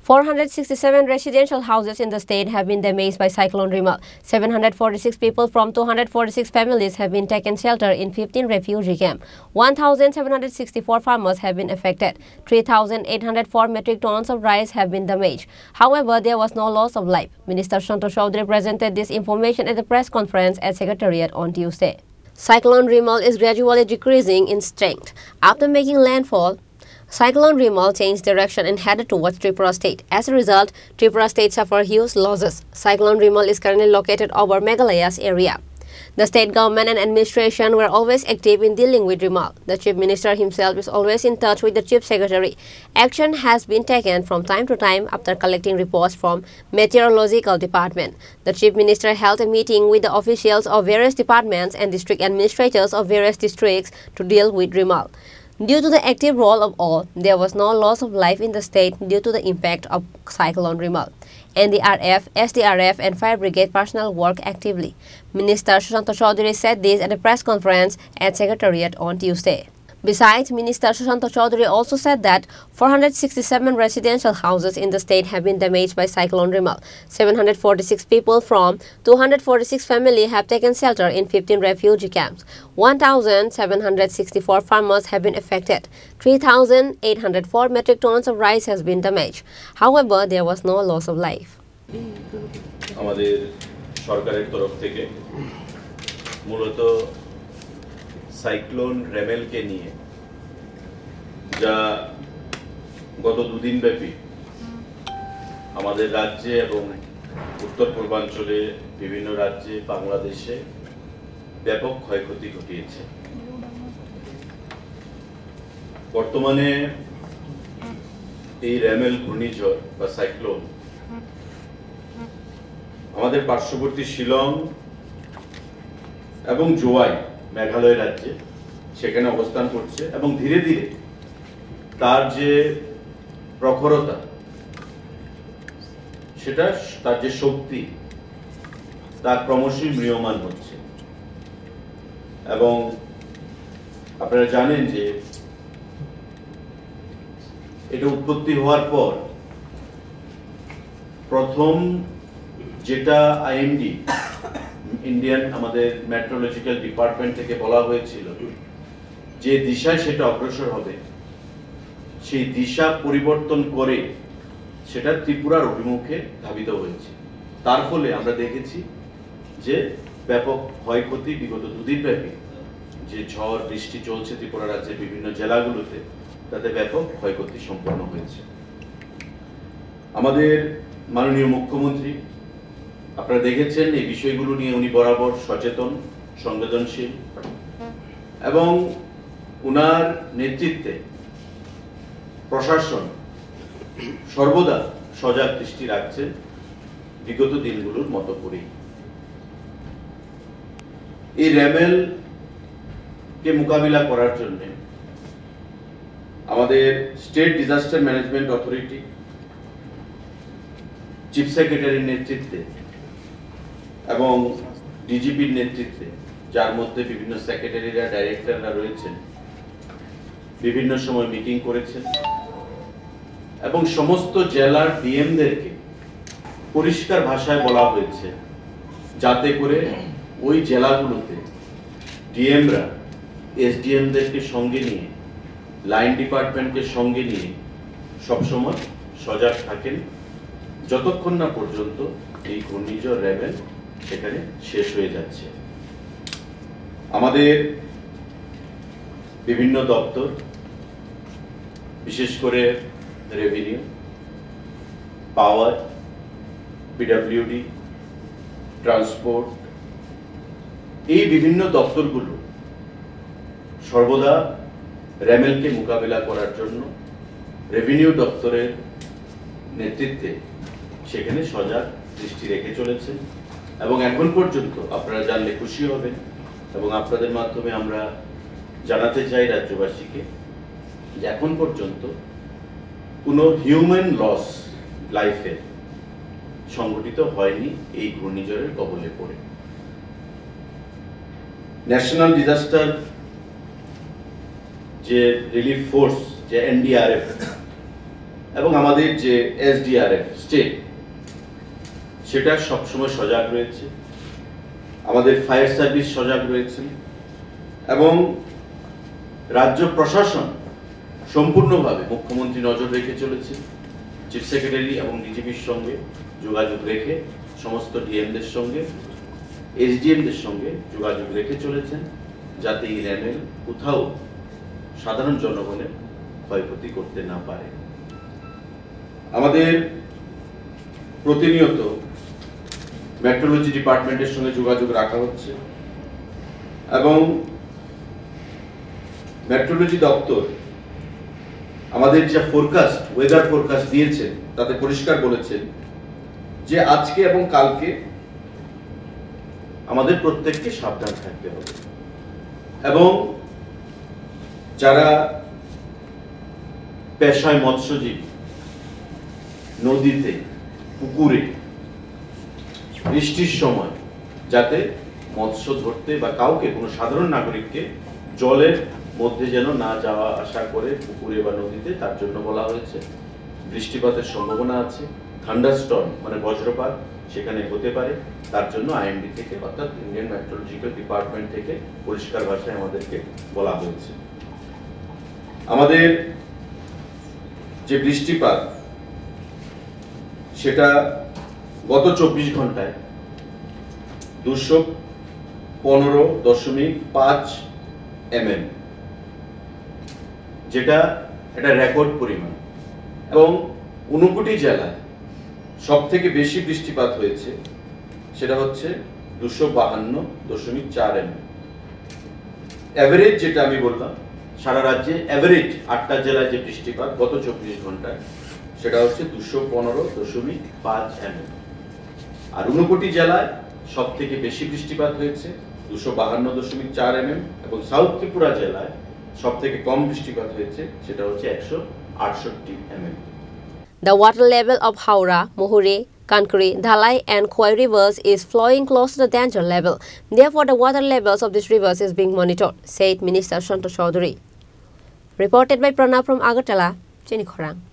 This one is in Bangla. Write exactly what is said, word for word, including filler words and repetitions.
four hundred sixty-seven residential houses in the state have been damaged by Cyclone Remal. seven hundred forty-six people from two hundred forty-six families have been taken shelter in fifteen refugee camps. one thousand seven hundred sixty-four farmers have been affected. three thousand eight hundred four metric tons of rice have been damaged. However, there was no loss of life. Minister Santosh Chaudhary presented this information at the press conference at Secretariat on Tuesday. Cyclone Remal is gradually decreasing in strength. After making landfall, Cyclone Remal changed direction and headed towards Tripura state. As a result, Tripura state suffered huge losses. Cyclone Remal is currently located over Meghalaya's area. The state government and administration were always active in dealing with Remal. The Chief Minister himself is always in touch with the Chief Secretary. Action has been taken from time to time after collecting reports from Meteorological Department. The Chief Minister held a meeting with the officials of various departments and district administrators of various districts to deal with Remal. Due to the active role of all, there was no loss of life in the state due to the impact of Cyclone Remal. N D R F, S D R F and Fire Brigade personnel work actively. Minister Santosh Chaudhary said this at a press conference at Secretariat on Tuesday. Besides, Minister Santosh Chaudhary also said that four hundred sixty-seven residential houses in the state have been damaged by Cyclone Remal. seven hundred forty-six people from two hundred forty-six families have taken shelter in fifteen refugee camps. one thousand seven hundred sixty-four farmers have been affected. three thousand eight hundred four metric tons of rice has been damaged. However, there was no loss of life. আমাদের সরকারের তরফ থেকে মূলত সাইক্লোন রেমেলকে নিয়ে যা গত দুদিন ব্যাপী আমাদের রাজ্যে এবং উত্তর পূর্বাঞ্চলে বিভিন্ন রাজ্যে বাংলাদেশে ব্যাপক ক্ষয়ক্ষতি ঘটিয়েছে। বর্তমানে এই রেমেল ঘূর্ণিঝড় বা সাইক্লোন আমাদের পার্শ্ববর্তী শিলং এবং জোয়াই মেঘালয় রাজ্যে সেখানে অবস্থান করছে এবং ধীরে ধীরে তার যে প্রখরতা সেটা তার যে শক্তি তা ক্রমশই ম্রিয়মান হচ্ছে এবং আপনারা জানেন যে এটা উৎপত্তি হওয়ার পর প্রথম যেটা আইএমডি ইন্ডিয়ান আমাদের মেট্রোলজিক্যাল ডিপার্টমেন্ট থেকে বলা হয়েছিল যে দিশায় সেটা অগ্রসর হবে সেই দিশা পরিবর্তন করে সেটা ত্রিপুরার অভিমুখে ধাবিত হয়েছে। তার ফলে আমরা দেখেছি যে ব্যাপক ক্ষয়ক্ষতি বিগত দুদিন ব্যাপী যে ঝড় বৃষ্টি চলছে ত্রিপুরা রাজ্যের বিভিন্ন জেলাগুলোতে তাতে ব্যাপক ক্ষয়ক্ষতি সম্পন্ন হয়েছে। আমাদের মাননীয় মুখ্যমন্ত্রী আপনারা দেখেছেন এই বিষয়গুলো নিয়ে উনি বরাবর সচেতন সংবেদনশীল এবং উনার নেতৃত্বে প্রশাসন সর্বদা সজাগ দৃষ্টি রাখছে বিগত দিনগুলোর মতো করেই। এই রেমেল কে মোকাবিলা করার জন্য আমাদের state disaster management authority chief সেক্রেটারির নেতৃত্বে এবং ডিজিপির নেতৃত্বে যার মধ্যে বিভিন্ন সেক্রেটারিরা ডাইরেক্টররা রয়েছেন বিভিন্ন সময় মিটিং করেছেন এবং সমস্ত জেলার ডিএমদেরকে পরিষ্কার ভাষায় বলা হয়েছে যাতে করে ওই জেলাগুলোতে ডিএমরা এসডিএমদেরকে সঙ্গে নিয়ে লাইন ডিপার্টমেন্টকে সঙ্গে নিয়ে সবসময় সজাগ থাকেন যতক্ষণ না পর্যন্ত এই ঘূর্ণিঝড় রেমেল সেখানে শেষ হয়ে যাচ্ছে। আমাদের বিভিন্ন দপ্তর বিশেষ করে রেভিনিউ, পাওয়ার, পিডব্লিউডি, ট্রান্সপোর্ট এই বিভিন্ন দপ্তরগুলো সর্বদা রেমেলকে মোকাবিলা করার জন্য রেভিনিউ দপ্তরের নেতৃত্বে সেখানে সজাগ দৃষ্টি রেখে চলেছে এবং এখন পর্যন্ত আপনারা জানলে খুশি হবেন এবং আপনাদের মাধ্যমে আমরা জানাতে চাই রাজ্যবাসীকে যে এখন পর্যন্ত কোনো হিউম্যান লস লাইফে সংঘটিত হয়নি এই ঘূর্ণিঝড়ের কবলে পড়ে। ন্যাশনাল ডিজাস্টার যে রিলিফ ফোর্স যে এনডিআরএফ এবং আমাদের যে এসডিআরএফ স্টেট সেটা সবসময় সজাগ রয়েছে, আমাদের ফায়ার সার্ভিস সজাগ রয়েছে এবং রাজ্য প্রশাসন সম্পূর্ণভাবে মুখ্যমন্ত্রী নজর রেখে চলেছে। চিফ সেক্রেটারি এবং ডিজিপির সঙ্গে যোগাযোগ রেখে, সমস্ত ডিএমদের সঙ্গে, এসডিএমদের সঙ্গে যোগাযোগ রেখে চলেছেন, যাতে এই র্যামেল কোথাও সাধারণ জনগণের ক্ষয়ক্ষতি করতে না পারে। আমাদের প্রতিনিয়ত মেট্রোলজি ডিপার্টমেন্টের সঙ্গে যোগাযোগ রাখা হচ্ছে এবং মেট্রোলজি দপ্তর আমাদের যা ফোরকাস্ট, ওয়েদার ফোরকাস্ট দিয়েছেন তাতে পরিষ্কার বলেছেন যে আজকে এবং কালকে আমাদের প্রত্যেককে সাবধান থাকতে হবে এবং যারা পেশায় মৎস্যজীবী, নদীতে, পুকুরে বৃষ্টির সময় যাতে মৎস্য ধরতে বা কাউকে, কোনো সাধারণ নাগরিককে জলের মধ্যে যেন না যাওয়া আসা করে পুকুরে বা নদীতে, তার জন্য বলা হয়েছে। বৃষ্টিপাতের সম্ভাবনা আছে, থান্ডারস্টর্ম মানে বজ্রপাত সেখানে হতে পারে, তার জন্য আইএমডি থেকে অর্থাৎ ইন্ডিয়ান মেট্রোলজিক্যাল ডিপার্টমেন্ট থেকে পরিষ্কার ভাষায় আমাদেরকে বলা হয়েছে। আমাদের যে বৃষ্টিপাত সেটা গত চব্বিশ ঘন্টায় দুশো পনেরো দশমিক পাঁচ এমএম, যেটা একটা রেকর্ড পরিমাণ এবং ঊনকোটি জেলায় সব থেকে বেশি বৃষ্টিপাত হয়েছে সেটা হচ্ছে দুশো বাহান্ন দশমিক চার এমএম। অ্যাভারেজ যেটা আমি বললাম, সারা রাজ্যে অ্যাভারেজ আটটা জেলায় যে বৃষ্টিপাত গত চব্বিশ ঘন্টায় সেটা হচ্ছে দুশো পনেরো দশমিক পাঁচ এমএম। আর ঊনকোটি জেলায় সব থেকে বেশি বৃষ্টিপাত হয়েছে দুশো বাহান্ন দশমিক চার এমএম এবং সাউথ ত্রিপুরা জেলায় সব থেকে কম বৃষ্টিপাত হয়েছে সেটা হচ্ছে একশো আটষট্টি M M. The water level of Howrah, Mohuri, Kankri, Dhalai and Khoi rivers is flowing close to the danger level. Therefore, the water levels of these rivers is being monitored, said Minister Santosh Chaudhary. Reported by Pranav from Agartala, Chini Khorang.